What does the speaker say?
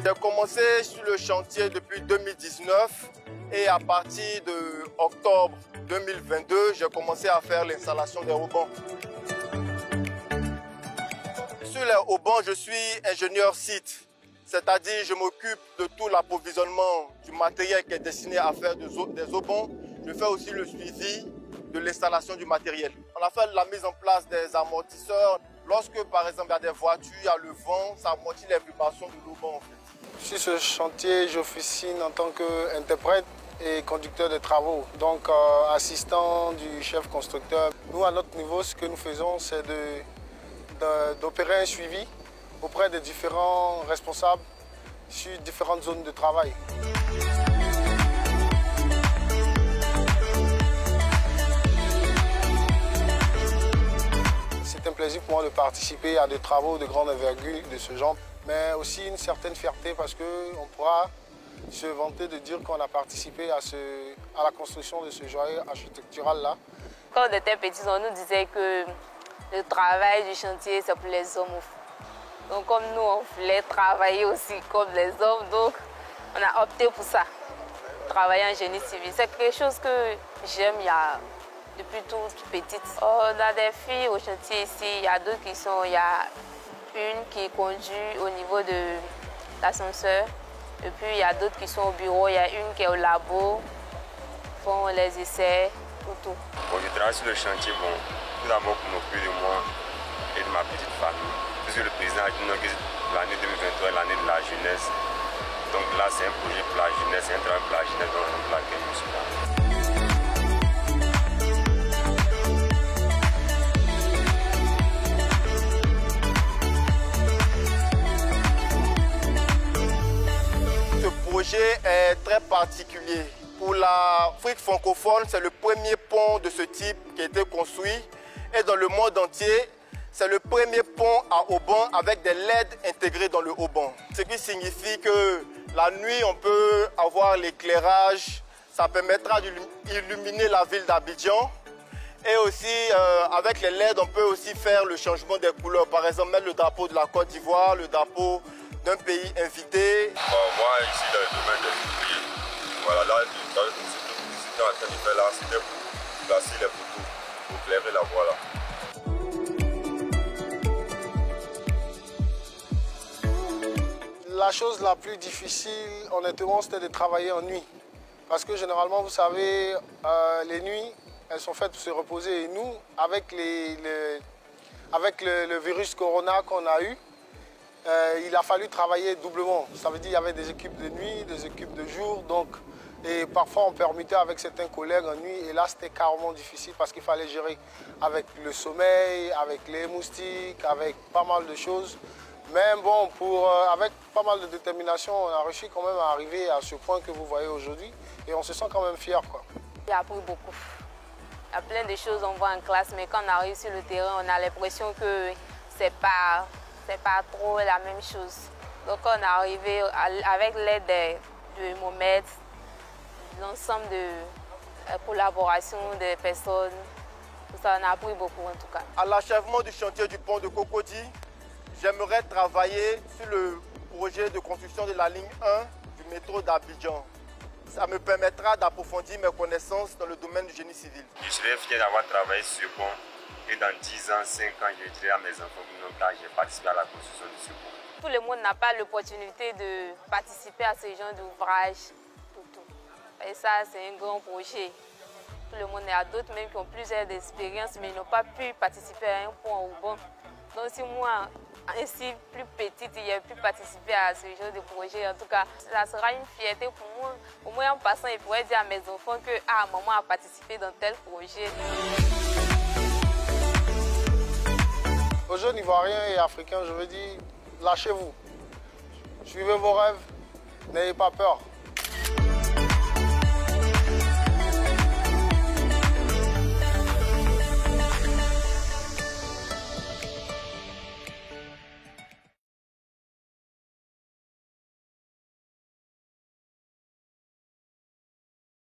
J'ai commencé sur le chantier depuis 2019 et à partir de octobre 2022, j'ai commencé à faire l'installation des haubans. Sur les haubans, je suis ingénieur site, c'est-à-dire je m'occupe de tout l'approvisionnement du matériel qui est destiné à faire des haubans. Je fais aussi le suivi de l'installation du matériel. On a fait la mise en place des amortisseurs. Lorsque par exemple il y a des voitures, il y a le vent, ça amortit les vibrations de l'auban en fait. Sur ce chantier, j'officine en tant qu'interprète et conducteur de travaux, donc assistant du chef constructeur. Nous, à notre niveau, ce que nous faisons, c'est d'opérer un suivi auprès des différents responsables sur différentes zones de travail. C'est un plaisir pour moi de participer à des travaux de grande envergure de ce genre, mais aussi une certaine fierté parce qu'on pourra se vanter de dire qu'on a participé à la construction de ce joyau architectural-là. Quand on était petits, on nous disait que le travail du chantier, c'est pour les hommes. Donc comme nous, on voulait travailler aussi comme les hommes, donc on a opté pour ça, travailler en génie civil. C'est quelque chose que j'aime depuis toute petite. On a des filles au chantier ici, il y a d'autres qui sont, il y a une qui conduit au niveau de l'ascenseur, et puis il y a d'autres qui sont au bureau, il y a une qui est au labo, font les essais, tout. Bon, je travaille sur le chantier, tout d'abord pour m'occuper de moi et de ma petite famille. Puisque le président a dit que l'année 2023 est l'année de la jeunesse. Donc là, c'est un projet pour la jeunesse, c'est un travail pour la jeunesse dans laquelle je suis là. Ce projet est très particulier. Pour l'Afrique francophone, c'est le premier pont de ce type qui a été construit. Et dans le monde entier, c'est le premier pont à haubans avec des LED intégrés dans le hauban. Ce qui signifie que la nuit, on peut avoir l'éclairage. Ça permettra d'illuminer la ville d'Abidjan. Et aussi, avec les LED, on peut aussi faire le changement des couleurs. Par exemple, mettre le drapeau de la Côte d'Ivoire, le drapeau d'un pays invité. Moi, ici, dans le domaine des ouvriers, voilà, là, ce que c'était en train de faire là, c'était pour placer les poteaux, pour éclairer la voie là. La chose la plus difficile, honnêtement, c'était de travailler en nuit. Parce que généralement, vous savez, les nuits, elles sont faites pour se reposer. Et nous, avec le virus Corona qu'on a eu, il a fallu travailler doublement. Ça veut dire qu'il y avait des équipes de nuit, des équipes de jour. Et parfois, on permettait avec certains collègues en nuit. Et là, c'était carrément difficile parce qu'il fallait gérer avec le sommeil, avec les moustiques, avec pas mal de choses. Mais bon, avec pas mal de détermination, on a réussi quand même à arriver à ce point que vous voyez aujourd'hui. Et on se sent quand même fiers, quoi. J'ai appris beaucoup. Il y a plein de choses qu'on voit en classe, mais quand on arrive sur le terrain, on a l'impression que c'est pas trop la même chose. Donc on est arrivé avec l'aide de Mohamed, l'ensemble de collaboration des personnes. Tout ça, on a appris beaucoup en tout cas. À l'achèvement du chantier du pont de Cocody, j'aimerais travailler sur le projet de construction de la ligne 1 du métro d'Abidjan. Ça me permettra d'approfondir mes connaissances dans le domaine du génie civil. Je serais fier d'avoir travaillé sur ce pont et dans 10 ans, 5 ans, je dirai à mes enfants que j'ai participé à la construction de ce pont. Tout le monde n'a pas l'opportunité de participer à ce genre d'ouvrage. Et ça, c'est un grand projet. Tout le monde, il y a d'autres même qui ont plusieurs expériences, mais ils n'ont pas pu participer à un pont au banc. Donc si moi, ainsi plus petite, j'ai pu participer à ce genre de projet, en tout cas, ça sera une fierté pour moi. Au moins en passant, je pourrais dire à mes enfants que maman a participé dans tel projet. Aux jeunes Ivoiriens et Africains, je veux dire, lâchez-vous. Suivez vos rêves, n'ayez pas peur.